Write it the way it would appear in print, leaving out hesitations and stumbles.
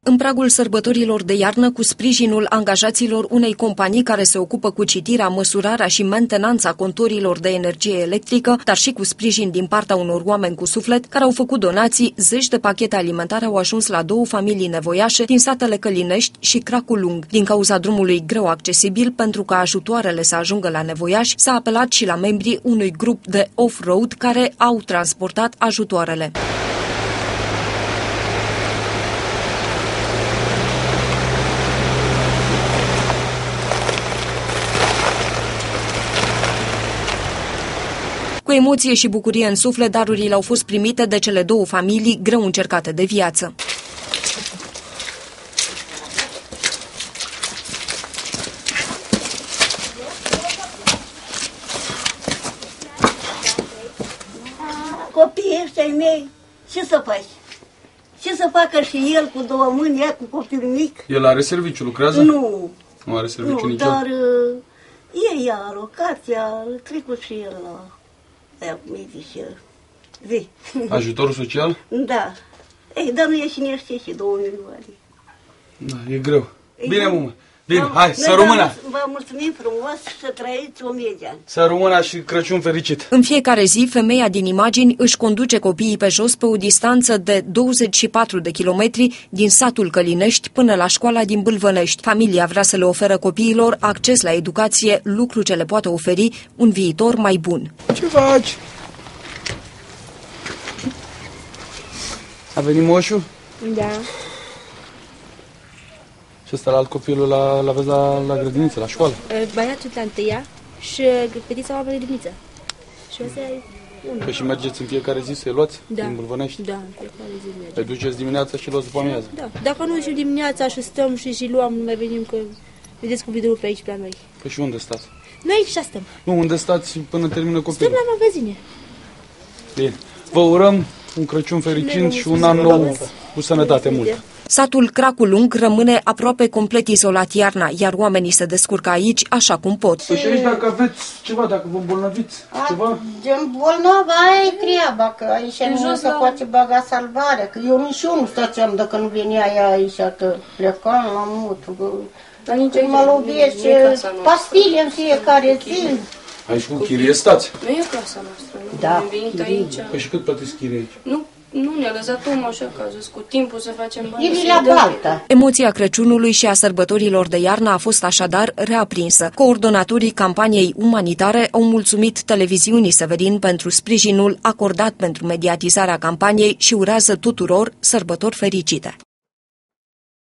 În pragul sărbătorilor de iarnă, cu sprijinul angajaților unei companii care se ocupă cu citirea, măsurarea și mentenanța conturilor de energie electrică, dar și cu sprijin din partea unor oameni cu suflet care au făcut donații, zeci de pachete alimentare au ajuns la două familii nevoiașe din satele Călinești și Cracul Lung. Din cauza drumului greu accesibil, pentru ca ajutoarele să ajungă la nevoiași, s-a apelat și la membrii unui grup de off-road care au transportat ajutoarele. Cu emoție și bucurie în suflet, darurile au fost primite de cele două familii greu încercate de viață. Copiii ăștia mei, ce să faci? Ce să facă și el cu două mâini, ea cu copilul mic? El are serviciu, lucrează? Nu. Nu are serviciu nu, nici dar ei ia alocația, trecut și el la... Aia, cum îi zice, zi. Ajutorul social? Da. Ei, dar nu e și niște și 2 milioane. Da, e greu. Bine, mumă. Bine, hai, să rămână! Vă mulțumim frumos și să trăiți 1000 de ani. Să rămână și Crăciun fericit! În fiecare zi, femeia din imagini își conduce copiii pe jos pe o distanță de 24 de kilometri din satul Călinești până la școala din Bâlvănești. Familia vrea să le oferă copiilor acces la educație, lucru ce le poate oferi un viitor mai bun. Ce faci? A venit moșul? Da. Și ăsta la alt copilul l-aveți la grădiniță, la școală? Băiatul la întâia și fetița la grădiniță. Și ăsta e unul. Păi și mergeți în fiecare zi să-i luați din Bâlvănești? Da, în fiecare zi mergem. Te duceți dimineața și luați după amiază? Da. Dacă nu ieșim dimineața și stăm și luăm, nu mai venim, că vedeți cu vidul pe aici pe la noi. Păi și unde stați? Noi aici stăm. Nu, unde stați până termină copilul? Stăm la magazine. Bine. Vă urăm un Crăciun fericit și un an nou cu sănătate multă. Satul Cracul Lung rămâne aproape complet izolat iarna, iar oamenii se descurcă aici așa cum pot. Păi și aici dacă aveți ceva, dacă vă îmbolnăviți ceva? Gen bolnavă, aia e treaba, că aici nu se poate baga salvarea, că eu nici eu nu stăteam dacă nu venea ea aici, că plecam la mut. Mă lovește pastile în fiecare zi. Aici cu chirie stați? Nu e casa noastră, nu? Da, Am venit aici. Păi și cât plătiți chirie aici? Nu ne-a lăsat omul așa, că a zis cu timpul să facem bani. E la baltă. Emoția Crăciunului și a sărbătorilor de iarnă a fost așadar reaprinsă. Coordonatorii campaniei umanitare au mulțumit televiziunii Severin pentru sprijinul acordat pentru mediatizarea campaniei și urează tuturor sărbători fericite.